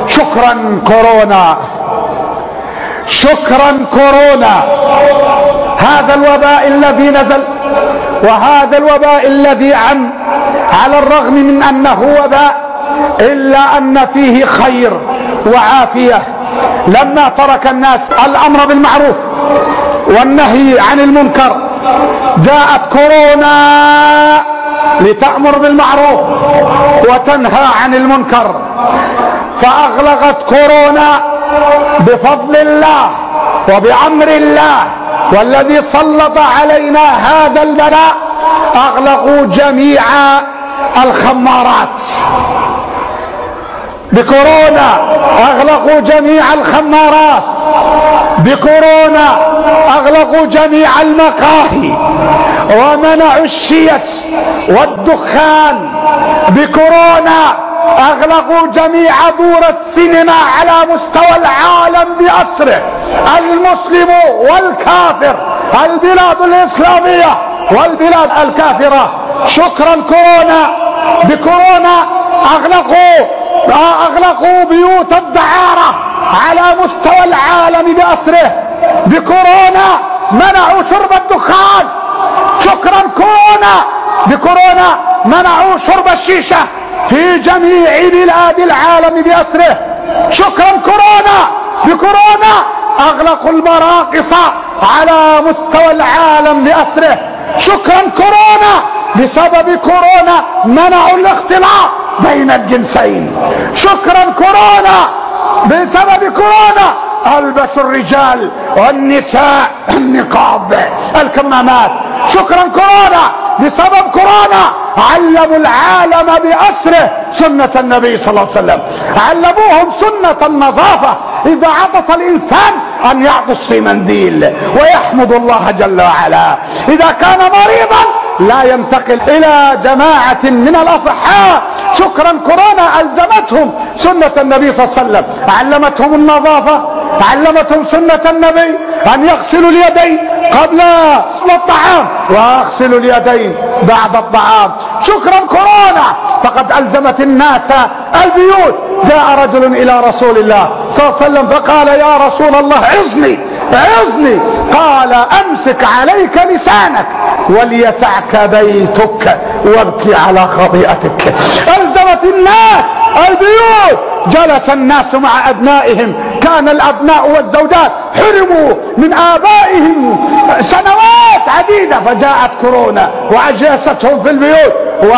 شكرا كورونا، شكرا كورونا. هذا الوباء الذي نزل وهذا الوباء الذي عم، على الرغم من انه وباء الا ان فيه خير وعافية. لما ترك الناس الامر بالمعروف والنهي عن المنكر جاءت كورونا لتأمر بالمعروف وتنهى عن المنكر، فأغلقت كورونا بفضل الله وبأمر الله والذي سلط علينا هذا البلاء. أغلقوا جميع الخمارات بكورونا، أغلقوا جميع الخمارات بكورونا، أغلقوا جميع المقاهي ومنعوا الشيش والدخان بكورونا، أغلقوا جميع دور السينما على مستوى العالم بأسره، المسلم والكافر، البلاد الإسلامية والبلاد الكافرة. شكرا كورونا، بكورونا أغلقوا بيوت الدعارة على مستوى العالم بأسره، بكورونا منعوا شرب الدخان. شكرا كورونا، بكورونا منعوا شرب الشيشة في جميع بلاد العالم بأسره. شكرا كورونا، بكورونا أغلقوا المراقص على مستوى العالم بأسره. شكرا كورونا، بسبب كورونا منعوا الاختلاط بين الجنسين. شكرا كورونا، بسبب كورونا ألبسوا الرجال والنساء النقاب الكمامات. شكرا كورونا، بسبب كورونا علموا العالم بأسره سنة النبي صلى الله عليه وسلم، علموهم سنة النظافة، إذا عطس الإنسان أن يعطس في منديل ويحمد الله جل وعلا، إذا كان مريضا لا ينتقل إلى جماعة من الأصحاء. شكرا كورونا ألزمتهم سنة النبي صلى الله عليه وسلم، علمتهم النظافة، علمتهم سنة النبي أن يغسلوا اليدين قبل الطعام ويغسلوا اليدين بعد الطعام. شكرا كورونا، فقد ألزمت الناس البيوت. جاء رجل إلى رسول الله صلى الله عليه وسلم فقال: يا رسول الله عظني عظني. قال: أمسك عليك لسانك وليسعك بيتك وابكي على خطيئتك. ألزمت الناس البيوت. جلس الناس مع أبنائهم، كان الأبناء والزوجات حرموا من آبائهم سنوات عديدة، فجاءت كورونا وأجلستهم في البيوت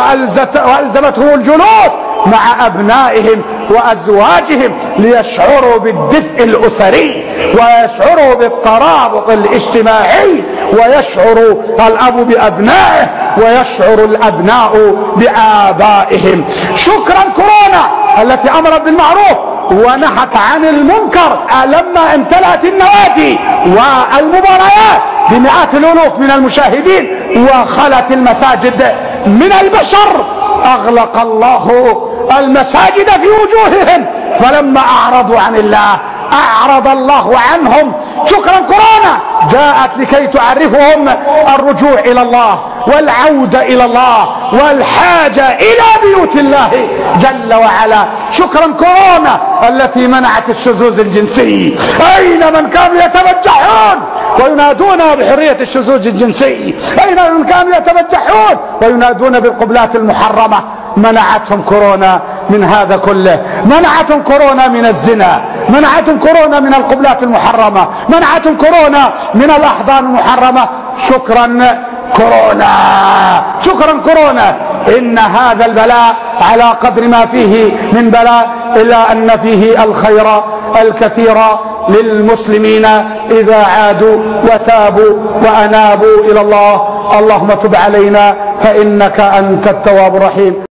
وألزمتهم الجلوس مع أبنائهم وأزواجهم ليشعروا بالدفء الأسري ويشعروا بالترابط الاجتماعي، ويشعر الأب بأبنائه ويشعر الأبناء بآبائهم. شكرا كورونا التي أمرت بالمعروف ونهت عن المنكر. لما امتلأت النوادي والمباريات بمئات الألوف من المشاهدين وخلت المساجد من البشر، أغلق الله المساجد في وجوههم، فلما أعرضوا عن الله أعرض الله عنهم. شكرا كورونا جاءت لكي تعرفهم الرجوع إلى الله والعودة إلى الله والحاجة إلى بيوت الله جل وعلا. شكرا كورونا التي منعت الشذوذ الجنسي. أين من كانوا يتبجحون وينادون بحرية الشذوذ الجنسي؟ أين من كانوا يتبجحون وينادون بالقبلات المحرمة؟ منعتهم كورونا من هذا كله، منعتهم كورونا من الزنا، منعتهم كورونا من القبلات المحرمة، منعتهم كورونا من الأحضان المحرمة. شكرا كورونا، شكرا كورونا. إن هذا البلاء على قدر ما فيه من بلاء إلا أن فيه الخير الكثير للمسلمين إذا عادوا وتابوا وأنابوا إلى الله. اللهم تب علينا فإنك أنت التواب الرحيم.